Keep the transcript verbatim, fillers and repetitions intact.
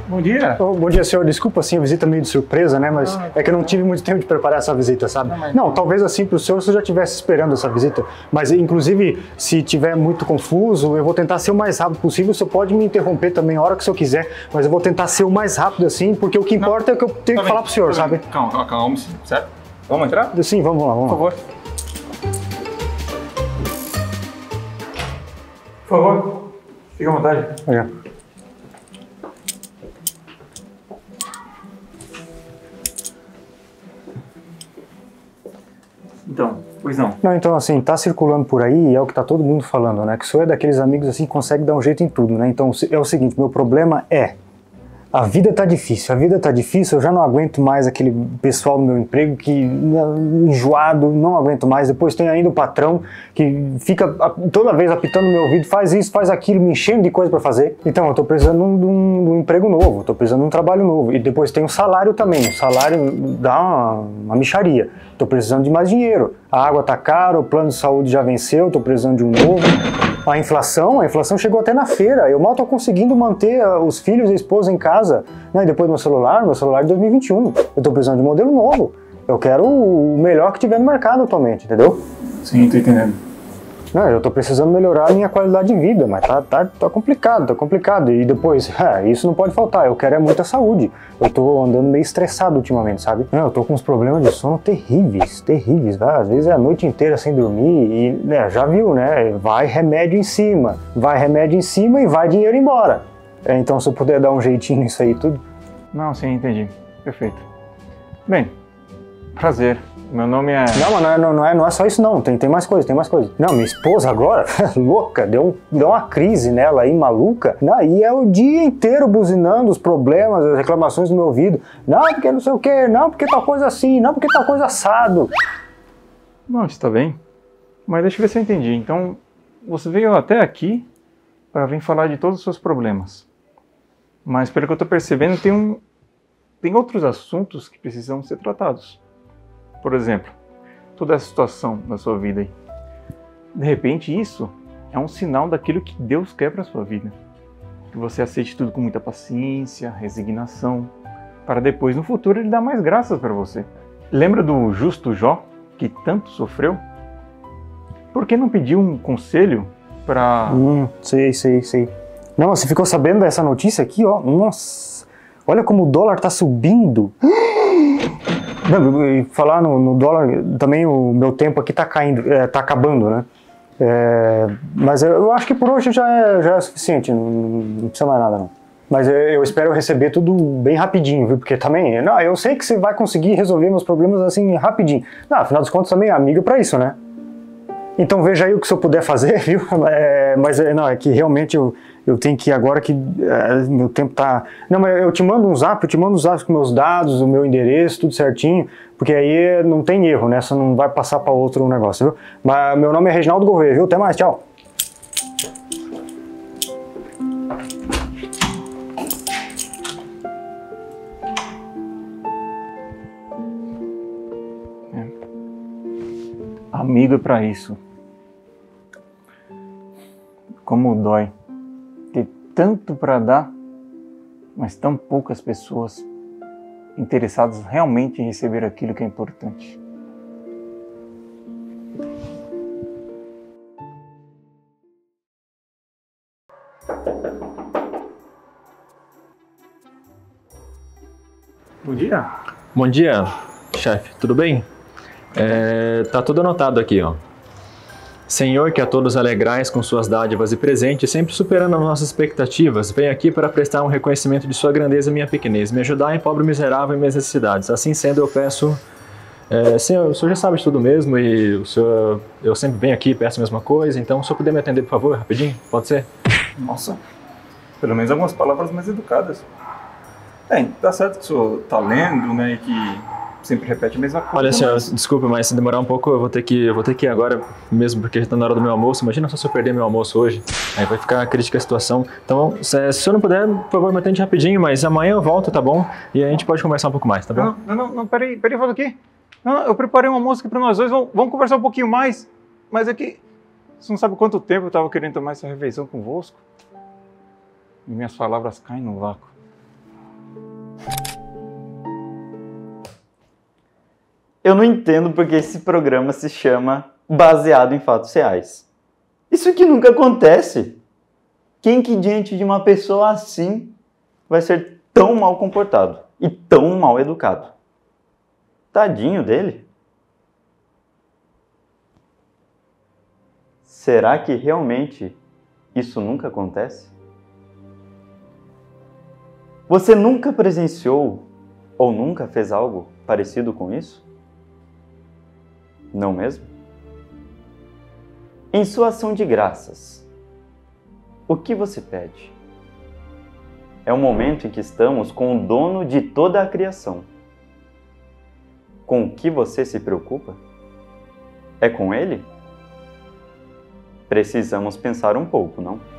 Bom dia. Oh, bom dia, senhor. Desculpa, assim, a visita meio de surpresa, né? Mas ah, é que eu não tive muito tempo de preparar essa visita, sabe? Não, mas... não talvez assim para o senhor, se eu já estivesse esperando essa visita. Mas, inclusive, se tiver muito confuso, eu vou tentar ser o mais rápido possível. O senhor pode me interromper também a hora que o senhor quiser, mas eu vou tentar ser o mais rápido assim, porque o que importa não, é o que eu tenho tá que bem, falar para o senhor, tá sabe? Calma, calma, calma, certo? Vamos entrar? Sim, vamos lá, vamos Por lá. favor. Por favor, fique à vontade. Obrigado. Então, pois não. Não, então assim, tá circulando por aí, é o que tá todo mundo falando, né? Que o senhor é daqueles amigos assim que consegue dar um jeito em tudo, né? Então é o seguinte, meu problema é, a vida tá difícil, a vida tá difícil, eu já não aguento mais aquele pessoal no meu emprego que enjoado, não aguento mais. Depois tem ainda o patrão que fica toda vez apitando no meu ouvido, faz isso, faz aquilo, me enchendo de coisa para fazer. Então eu tô precisando de um, de, um, de um emprego novo, tô precisando de um trabalho novo. E depois tem o salário também, o salário dá uma, uma mixaria. Tô precisando de mais dinheiro, a água tá cara, o plano de saúde já venceu, tô precisando de um novo. A inflação, a inflação chegou até na feira, eu mal tô conseguindo manter os filhos e a esposa em casa, né? E depois meu celular, meu celular de dois mil e vinte e um, eu tô precisando de um modelo novo, eu quero o melhor que tiver no mercado atualmente, entendeu? Sim, tô entendendo. Não, eu tô precisando melhorar a minha qualidade de vida, mas tá, tá, tá complicado, tá complicado. E depois, é, isso não pode faltar, eu quero é muita saúde. Eu tô andando meio estressado ultimamente, sabe? Não, eu tô com uns problemas de sono terríveis, terríveis, vai. Às vezes é a noite inteira sem dormir e, né, já viu, né? Vai remédio em cima, vai remédio em cima e vai dinheiro embora. É, então, se eu puder dar um jeitinho nisso aí tudo. Não, sim, entendi. Perfeito. Bem, prazer. Meu nome é... Não, mas não é, não é, não é só isso não, tem, tem mais coisa, tem mais coisa. Não, minha esposa agora, louca, deu, um, deu uma crise nela aí, maluca. Não, e é o dia inteiro buzinando os problemas, as reclamações no meu ouvido. Não, porque não sei o que, não, porque tal coisa assim, não, porque tal coisa assado. Não, está bem. Mas deixa eu ver se eu entendi. Então, você veio até aqui para vir falar de todos os seus problemas. Mas, pelo que eu estou percebendo, tem, um, tem outros assuntos que precisam ser tratados. Por exemplo, toda essa situação na sua vida aí. De repente, isso é um sinal daquilo que Deus quer para a sua vida. Que você aceite tudo com muita paciência, resignação, para depois, no futuro, Ele dar mais graças para você. Lembra do justo Jó, que tanto sofreu? Por que não pediu um conselho para... Hum, sei, sei, sei. Não, você ficou sabendo dessa notícia aqui, ó? Nossa, olha como o dólar tá subindo. Não, e falar no, no dólar, também o meu tempo aqui tá caindo, é, tá acabando, né? É, mas eu, eu acho que por hoje já é, já é suficiente, não, não precisa mais nada não. Mas eu, eu espero receber tudo bem rapidinho, viu? Porque também, não, eu sei que você vai conseguir resolver meus problemas assim rapidinho. Não, afinal dos contos também é amigo pra isso, né? Então veja aí o que se eu puder fazer, viu? É, mas não, é que realmente eu, eu tenho que ir agora que é, meu tempo tá... Não, mas eu te mando um zap, eu te mando um zap com meus dados, o meu endereço, tudo certinho, porque aí não tem erro, né? Você não vai passar para outro negócio, viu? Mas meu nome é Reginaldo Gouveia, viu? Até mais, tchau! É. Amigo é pra isso. Como dói ter tanto para dar, mas tão poucas pessoas interessadas realmente em receber aquilo que é importante. Bom dia. Bom dia, chefe. Tudo bem? É, tá tudo anotado aqui, ó. Senhor, que a todos alegrais com suas dádivas e presentes, sempre superando as nossas expectativas, venho aqui para prestar um reconhecimento de sua grandeza e minha pequenez, me ajudar em pobre miserável em minhas necessidades. Assim sendo, eu peço... É, senhor, o senhor já sabe de tudo mesmo e o senhor, eu sempre venho aqui e peço a mesma coisa, então, se o senhor puder me atender, por favor, rapidinho, pode ser? Nossa, pelo menos algumas palavras mais educadas. Bem, tá certo que o senhor tá lendo, né, e que sempre repete a mesma coisa. Olha, senhor, mas... desculpe, mas se demorar um pouco, eu vou ter que, eu vou ter que ir agora mesmo, porque já está na hora do meu almoço. Imagina só se eu perder meu almoço hoje, aí vai ficar crítica a situação. Então, se, se o senhor não puder, por favor, me atende rapidinho, mas amanhã eu volto, tá bom? E a gente pode conversar um pouco mais, tá bom? Não, não, não, não peraí, peraí, volta aqui. Não, eu preparei um almoço aqui para nós dois, vamos, vamos conversar um pouquinho mais. Mas é que você não sabe quanto tempo eu estava querendo tomar essa refeição convosco. E minhas palavras caem no vácuo. Eu não entendo porque esse programa se chama Baseado em Fatos Reais. Isso que nunca acontece. Quem que diante de uma pessoa assim vai ser tão mal comportado e tão mal educado? Tadinho dele. Será que realmente isso nunca acontece? Você nunca presenciou ou nunca fez algo parecido com isso? Não mesmo? Em sua ação de graças, o que você pede? É o momento em que estamos com o dono de toda a criação. Com o que você se preocupa? É com ele? Precisamos pensar um pouco, não?